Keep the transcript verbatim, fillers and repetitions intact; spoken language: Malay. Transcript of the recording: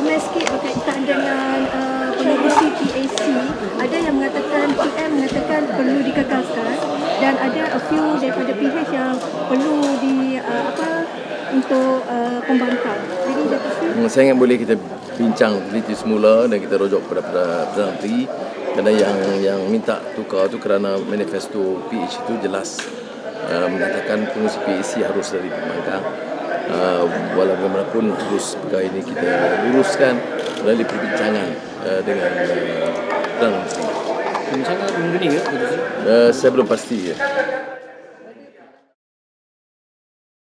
komen sikit berkaitan dengan uh, pengurusi P A C. Ada yang mengatakan P M mengatakan perlu dikekalkan dan ada a few daripada P H yang perlu di uh, apa untuk uh, pembangkang. Jadi Datuk Seri, Hmm, saya ingat boleh kita bincang teliti semula dan kita rujuk kepada Perdana Menteri, kerana yang yang minta tukar tu kerana manifesto P H itu jelas uh, menyatakan pengurusi P A C harus dari pembangkang. Uh, walaupun bagaimanapun terus perkara ini kita luruskan melalui perbincangan uh, dengan uh, Perdana Menteri. Perbincangan minggu ni ke? Uh, saya belum pasti ya.